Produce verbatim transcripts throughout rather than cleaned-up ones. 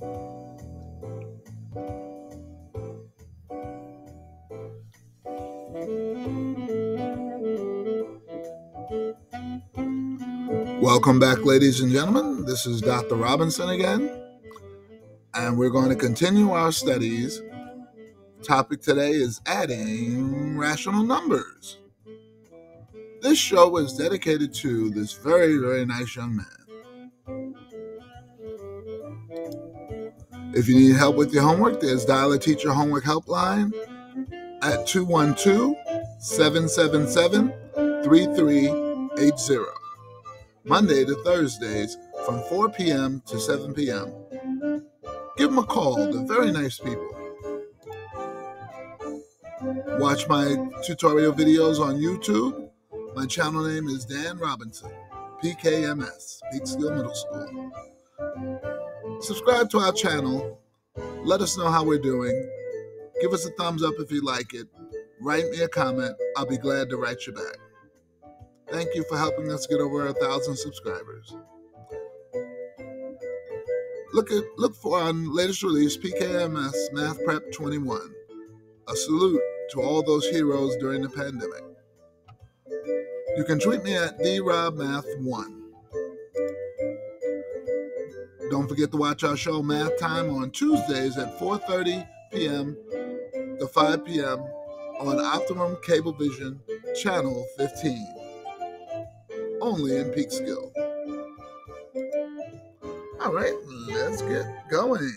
Welcome back, ladies and gentlemen. This is Doctor Robinson again, and we're going to continue our studies. Topic today is adding rational numbers. This show is dedicated to this very, very nice young man. If you need help with your homework, there's Dial a Teacher Homework Helpline at two one two, seven seven seven, three three eight zero. Monday to Thursdays from four p.m. to seven p.m. Give them a call. They're very nice people. Watch my tutorial videos on YouTube. My channel name is Dan Robinson, P K M S, Peekskill Middle School. Subscribe to our channel. Let us know how we're doing. Give us a thumbs up if you like it. Write me a comment. I'll be glad to write you back. Thank you for helping us get over a thousand subscribers. Look at look for our latest release, P K M S Math Prep twenty-one. A salute to all those heroes during the pandemic. You can tweet me at D Rob Math one. Don't forget to watch our show Math Time on Tuesdays at four thirty p.m. to five p.m. on Optimum Cablevision Channel fifteen. Only in Peekskill. All right, let's get going.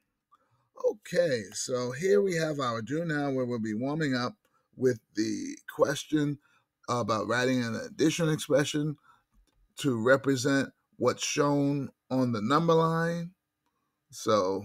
Okay, so here we have our do now where we'll be warming up with the question about writing an addition expression to represent what's shown on the number line. So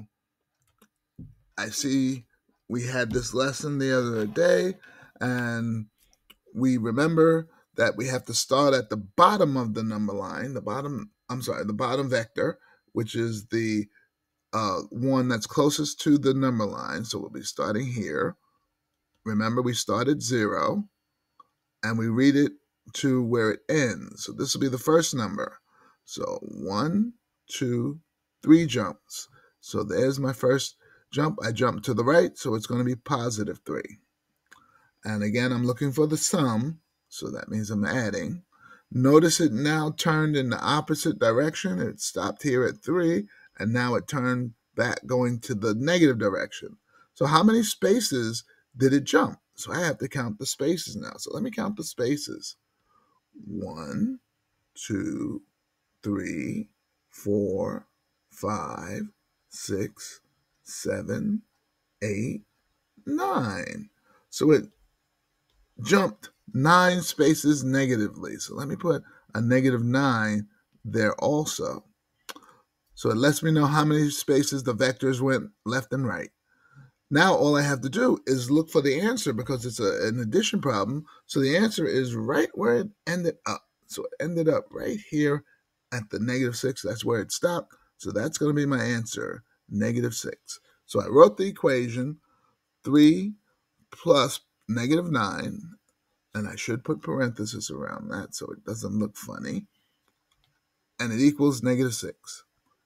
I see we had this lesson the other day, and we remember that we have to start at the bottom of the number line, the bottom, I'm sorry, the bottom vector, which is the uh, one that's closest to the number line. So we'll be starting here. Remember, we start at zero, and we read it to where it ends. So this will be the first number. So one, two, three jumps. So there's my first jump. I jump to the right, so it's going to be positive three. And again, I'm looking for the sum, so that means I'm adding. Notice it now turned in the opposite direction. It stopped here at three, and now it turned back going to the negative direction. So how many spaces did it jump? So I have to count the spaces now. So let me count the spaces. One, two, three, four, five, six, seven, eight, nine. So it jumped nine spaces negatively. So let me put a negative nine there also. So it lets me know how many spaces the vectors went left and right. Now all I have to do is look for the answer because it's a, an addition problem. So the answer is right where it ended up. So it ended up right here at the negative six. That's where it stopped. So that's going to be my answer, negative six. So I wrote the equation, three plus negative nine, and I should put parentheses around that so it doesn't look funny, and it equals negative six.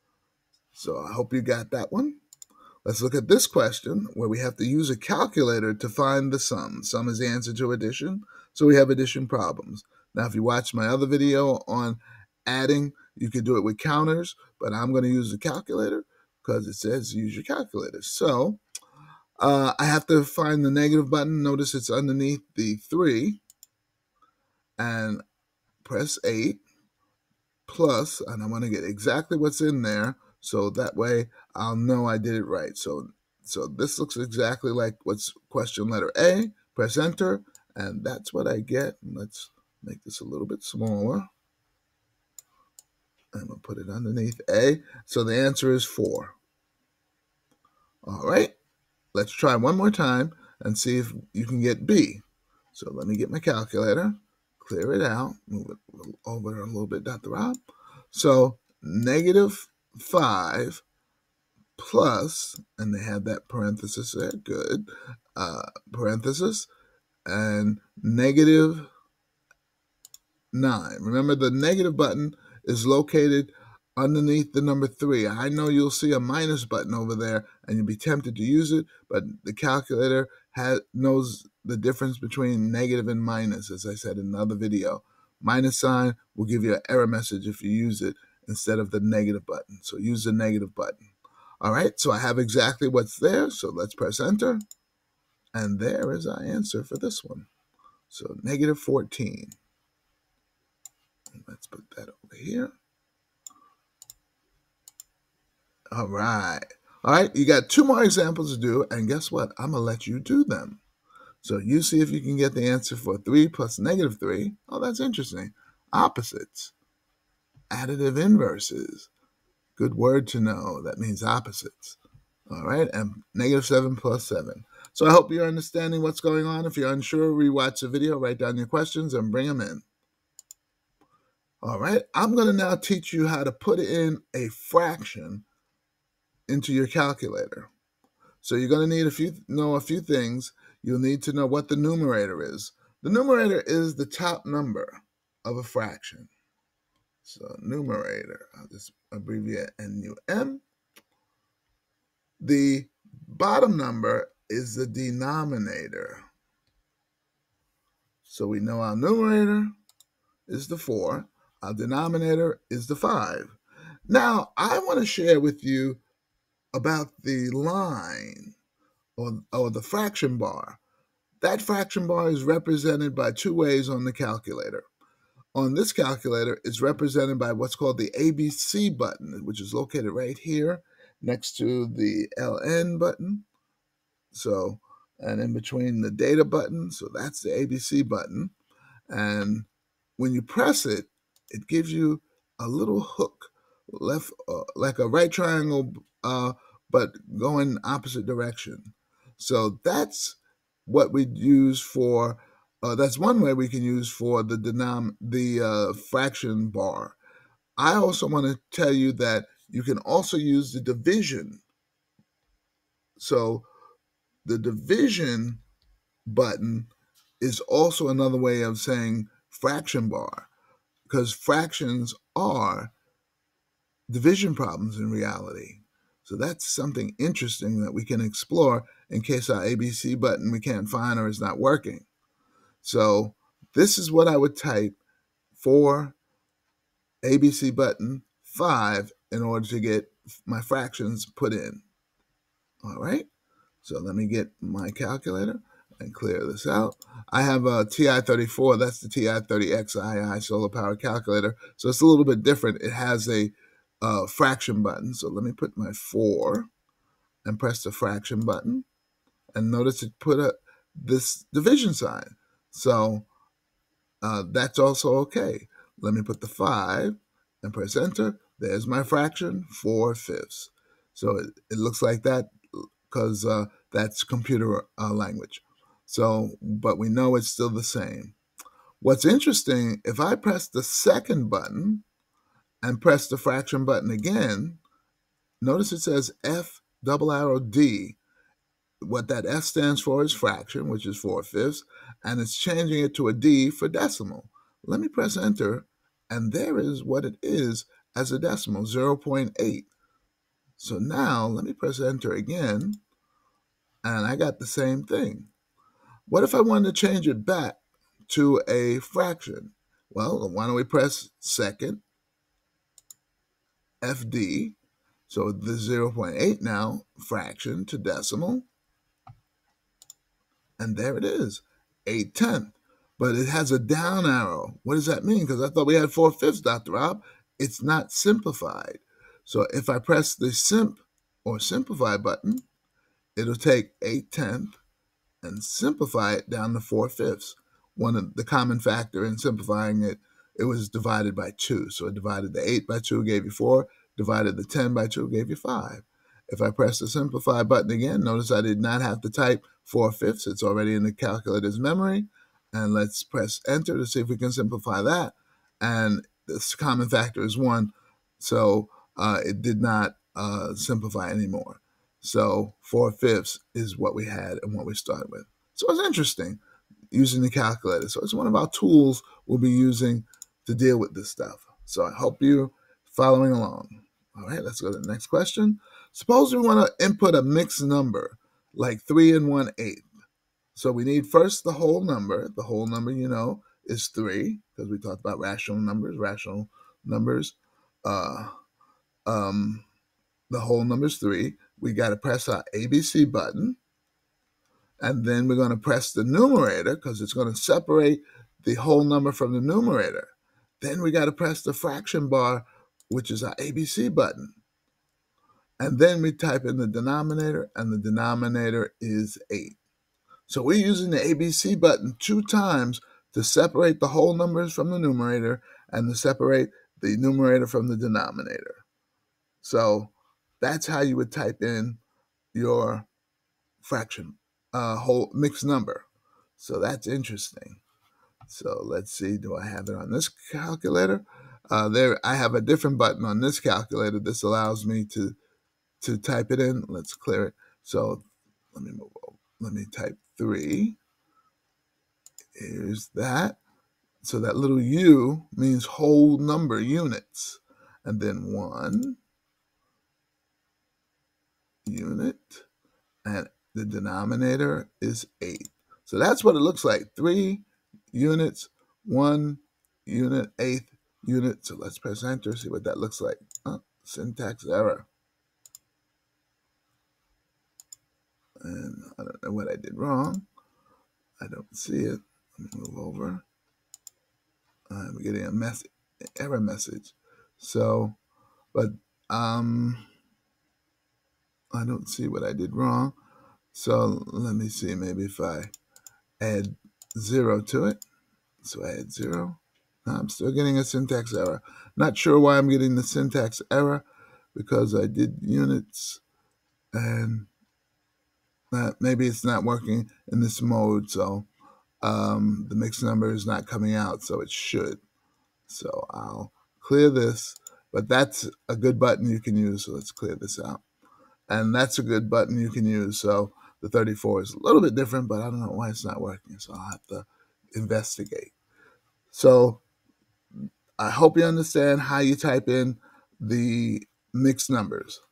So I hope you got that one. Let's look at this question where we have to use a calculator to find the sum. Sum is the answer to addition, so we have addition problems. Now, if you watch my other video on adding, you can do it with counters, but I'm going to use the calculator because it says use your calculator. So uh, I have to find the negative button. Notice it's underneath the three, and press eight plus, and I want to get exactly what's in there, so that way I'll know I did it right. So, so this looks exactly like what's question letter A. Press enter, and that's what I get. Let's make this a little bit smaller. I'm going to put it underneath A. So the answer is four. All right. Let's try one more time and see if you can get B. So let me get my calculator, clear it out, move it over a little bit, Doctor Rob. So negative five plus, and they have that parenthesis there, good, uh, parenthesis, and negative nine. Remember, the negative button is located underneath the number three. I know you'll see a minus button over there and you'll be tempted to use it, but the calculator has, knows the difference between negative and minus, as I said in another video. Minus sign will give you an error message if you use it instead of the negative button. So use the negative button. All right, so I have exactly what's there, so let's press enter. And there is our answer for this one. So negative fourteen. Let's put that over here. All right. All right, you got two more examples to do, and guess what? I'm going to let you do them. So you see if you can get the answer for three plus negative three. Oh, that's interesting. Opposites. Additive inverses. Good word to know. That means opposites. All right, and negative seven plus seven. So I hope you're understanding what's going on. If you're unsure, rewatch the video, write down your questions, and bring them in. All right, I'm going to now teach you how to put in a fraction into your calculator. So you're going to need a few know a few things. You'll need to know what the numerator is. The numerator is the top number of a fraction. So numerator, I'll just abbreviate N U M. The bottom number is the denominator. So we know our numerator is the four. Our denominator is the five. Now, I want to share with you about the line or, or the fraction bar. That fraction bar is represented by two ways on the calculator. On this calculator, it's represented by what's called the A B C button, which is located right here next to the L N button. So, and in between the data button, so that's the A B C button. And when you press it, it gives you a little hook, left, uh, like a right triangle, uh, but going opposite direction. So that's what we use for, uh, that's one way we can use for the denom the uh, fraction bar. I also want to tell you that you can also use the division. So the division button is also another way of saying fraction bar, because fractions are division problems in reality. So that's something interesting that we can explore in case our A B C button we can't find or is not working. So this is what I would type for A B C button five in order to get my fractions put in. All right, so let me get my calculator and clear this out. I have a T I thirty-four, that's the T I thirty X I I solar power calculator. So it's a little bit different. It has a uh, fraction button. So let me put my four and press the fraction button. And notice it put a, this division sign. So uh, that's also okay. Let me put the five and press enter. There's my fraction, four fifths. So it, it looks like that because uh, that's computer uh, language. So, but we know it's still the same. What's interesting, if I press the second button and press the fraction button again, notice it says F double arrow D. What that F stands for is fraction, which is four fifths, and it's changing it to a D for decimal. Let me press enter, and there is what it is as a decimal, zero point eight. So now let me press enter again, and I got the same thing. What if I wanted to change it back to a fraction? Well, why don't we press second, F D, so the zero point eight now, fraction to decimal, and there it is, eight tenths. But it has a down arrow. What does that mean? Because I thought we had four fifths, Doctor Rob. It's not simplified. So if I press the simp or simplify button, it'll take eight tenths and simplify it down to four fifths. One of the common factor in simplifying it, it was divided by two. So it divided the eight by two, gave you four, divided the ten by two, gave you five. If I press the simplify button again, notice I did not have to type four fifths. It's already in the calculator's memory. And let's press enter to see if we can simplify that. And this common factor is one. So uh, it did not uh, simplify anymore. So four fifths is what we had and what we started with. So it's interesting using the calculator. So it's one of our tools we'll be using to deal with this stuff. So I hope you following along. All right, let's go to the next question. Suppose we want to input a mixed number like three and one eighth. So we need first the whole number. The whole number, you know, is three, because we talked about rational numbers. Rational numbers, uh, um, the whole number is three. We got to press our A B C button, and then we're going to press the numerator because it's going to separate the whole number from the numerator. Then we got to press the fraction bar, which is our A B C button. And then we type in the denominator, and the denominator is eight. So we're using the A B C button two times to separate the whole numbers from the numerator and to separate the numerator from the denominator. So that's how you would type in your fraction, uh, whole mixed number. So that's interesting. So let's see, do I have it on this calculator? Uh, there, I have a different button on this calculator. This allows me to to type it in. Let's clear it. So let me move over. Let me type three. Here's that. So that little U means whole number units. And then one unit. And the denominator is eight. So that's what it looks like. Three units, one unit, eighth unit. So let's press enter, see what that looks like. Oh, syntax error. And I don't know what I did wrong. I don't see it. Let me move over. I'm getting a message, error message. So, but um, I don't see what I did wrong. So let me see, maybe if I add zero to it. So I add zero. No, I'm still getting a syntax error. Not sure why I'm getting the syntax error, because I did units and uh, maybe it's not working in this mode. So um, the mixed number is not coming out, so it should. So I'll clear this, but that's a good button you can use. So let's clear this out. And that's a good button you can use. So the thirty-four is a little bit different, but I don't know why it's not working. So I'll have to investigate. So I hope you understand how you type in the mixed numbers.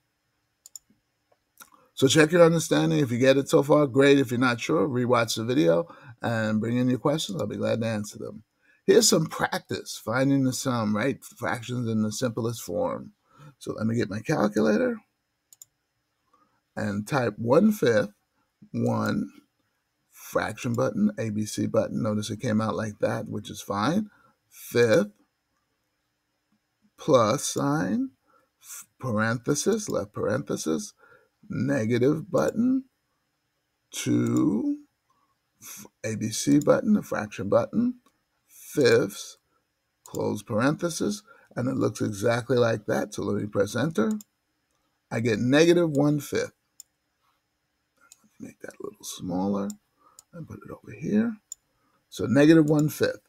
So check your understanding. If you get it so far, great. If you're not sure, rewatch the video and bring in your questions. I'll be glad to answer them. Here's some practice, finding the sum, right? Fractions in the simplest form. So let me get my calculator and type one-fifth, one, fraction button, A B C button. Notice it came out like that, which is fine. Fifth, plus sign, parenthesis, left parenthesis, negative button, two, A B C button, a fraction button, fifths, close parenthesis, and it looks exactly like that. So let me press enter. I get negative one-fifth. Make that a little smaller and put it over here. So negative one-fifth.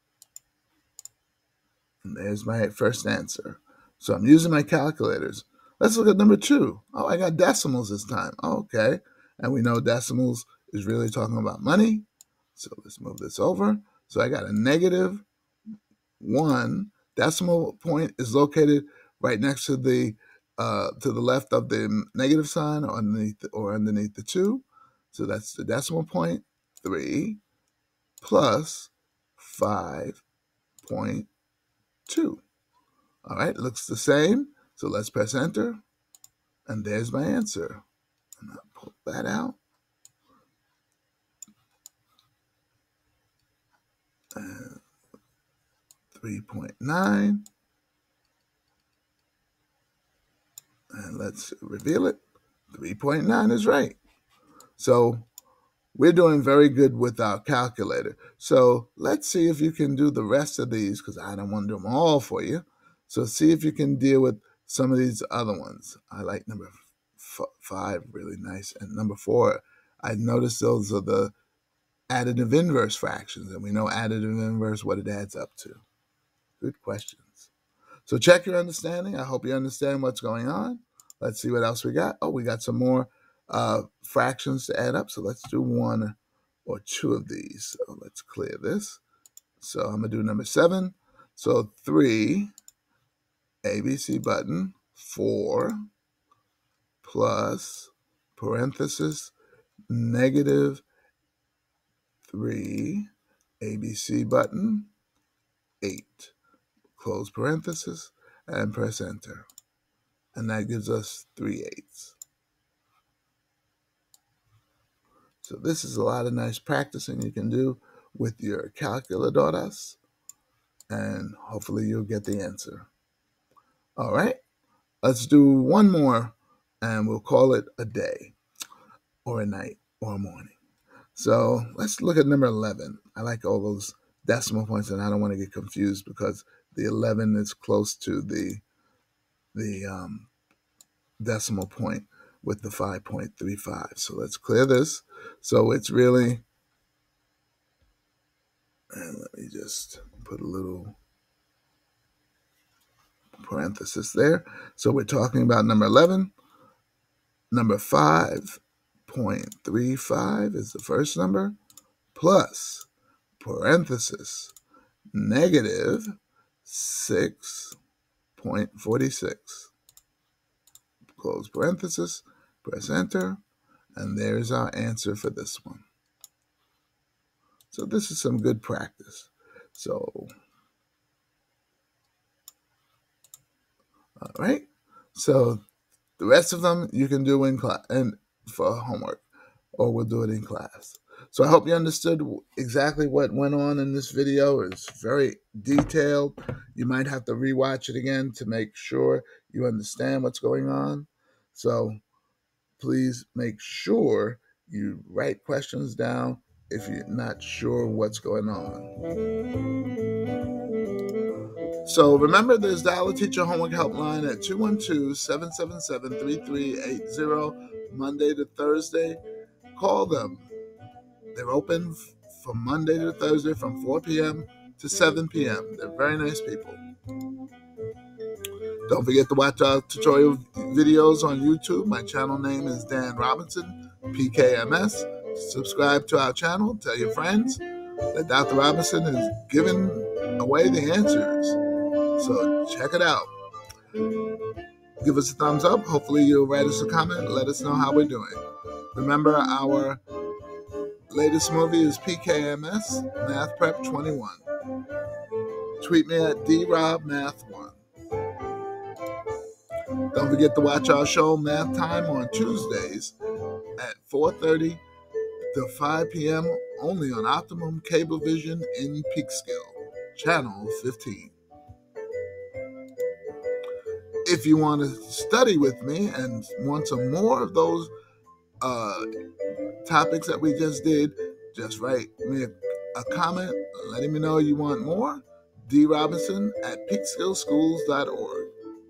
And there's my first answer. So I'm using my calculators. Let's look at number two. Oh, I got decimals this time. Oh, okay. And we know decimals is really talking about money. So let's move this over. So I got a negative one. Decimal point is located right next to the uh, to the left of the negative sign, or underneath the, or underneath the two. So that's the decimal point. Three plus five point two. All right, it looks the same. So let's press enter. And there's my answer. And I'll pull that out. And three point nine. And let's reveal it. three point nine is right. So we're doing very good with our calculator. So let's see if you can do the rest of these, because I don't want to do them all for you. So see if you can deal with some of these other ones. I like number f five, really nice. And number four, I noticed those are the additive inverse fractions. And we know additive inverse, what it adds up to. Good questions. So check your understanding. I hope you understand what's going on. Let's see what else we got. Oh, we got some more uh, fractions to add up. So let's do one or two of these. So let's clear this. So I'm going to do number seven. So three A B C button, four, plus, parenthesis, negative three, A B C button, eight, close parenthesis, and press enter. And that gives us three eighths. So this is a lot of nice practicing you can do with your calculadoras, and hopefully you'll get the answer. All right, let's do one more, and we'll call it a day, or a night, or a morning. So let's look at number eleven. I like all those decimal points, and I don't want to get confused because the eleven is close to the the um, decimal point with the five point three five. So let's clear this. So it's really, and let me just put a little parenthesis there. So we're talking about number eleven. Number five point three five is the first number, plus, parenthesis, negative six point four six. Close parenthesis, press enter, and there's our answer for this one. So this is some good practice. So, all right. So the rest of them you can do in class and for homework, or we'll do it in class. So I hope you understood exactly what went on in this video. It's very detailed. You might have to rewatch it again to make sure you understand what's going on. So please make sure you write questions down if you're not sure what's going on. So remember, there's Dial a Teacher Homework Helpline at two one two, seven seven seven, three three eight zero, Monday to Thursday. Call them. They're open from Monday to Thursday from four p.m. to seven p.m. They're very nice people. Don't forget to watch our tutorial videos on YouTube. My channel name is Dan Robinson, P K M S. Subscribe to our channel. Tell your friends that Doctor Robinson is giving away the answers. So check it out. Give us a thumbs up. Hopefully you'll write us a comment and let us know how we're doing. Remember, our latest movie is P K M S, Math Prep twenty-one. Tweet me at D Rob Math one. Don't forget to watch our show Math Time on Tuesdays at four thirty to five p.m. only on Optimum Cablevision in Peekskill, channel fifteen. If you want to study with me and want some more of those uh, topics that we just did, just write me a, a comment letting me know you want more. D Robinson at peekskill schools dot org.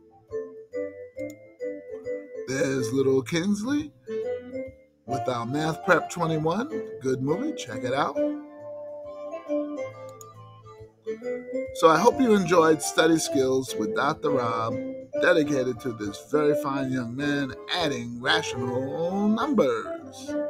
There's little Kingsley with our Math Prep twenty-one. Good movie. Check it out. So I hope you enjoyed Study Skills with Doctor Rob, dedicated to this very fine young man adding rational numbers.